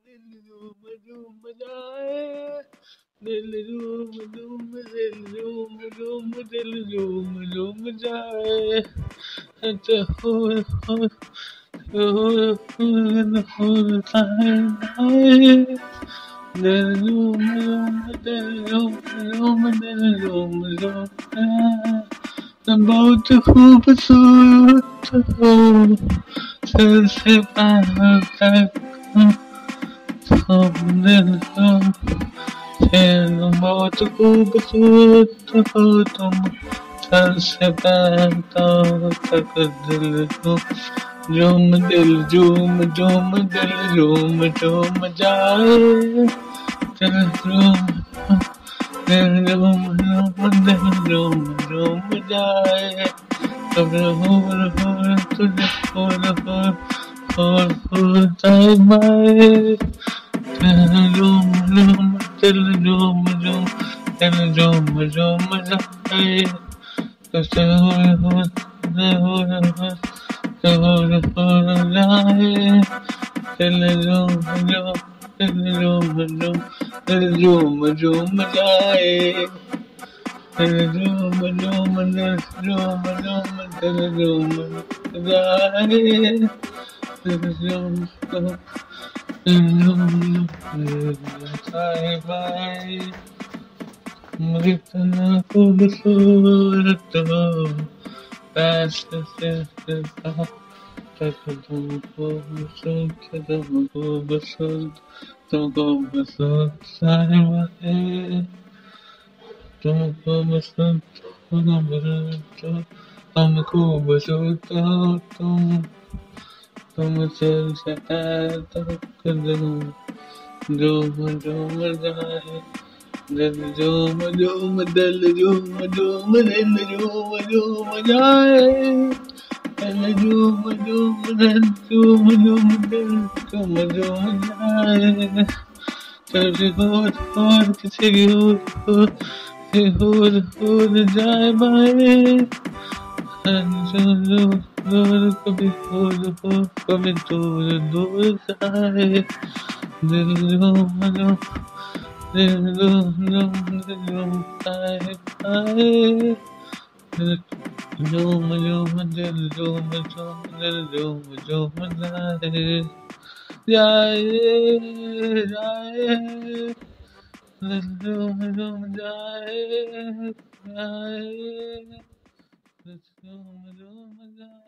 बहुत खूबसूरत हो सर से पैर तक दिल हो बहुत खूबसूरत हो तुम सर से पैर तक दिल हो झूम दिल झूम झूम दिल झूम झूम जाए दिल झूम दिल झूम झूम दिल झूम झूम जाए तुझे जाए माए दिल झूम झूम दिल झूम झूम जाए तुझे जाए दिल झूम झूम दिल झूम झूम दिल झूम झूम जाए दिल झूम झूम दिल झूम झूम दिल झूम जाए दिल झूम झूम दिल झूम जाए बाए इतना खूबसूरत हो पैसे से तुमको पसंद साहिबाए तुमको पसंद हमको पसंद हो तुम सिर से पैर तक झूम झूम जाए दिल झूम झूम दिल झूम झूम दिल झूम झूम जाए दिल झूम झूम दिल झूम झूम दिल झूम झूम जाए तेरी होर किसी की होर जाए बाए कभी होर कभी दूर दूर जाए दिल झूम झूम दिल झूम जाए बाए झूम झूम दिल झूम झूम दिल झूम झूम जाए जाए जाए दिल झूम झूम जाए जाए दिल झूम झूम जाए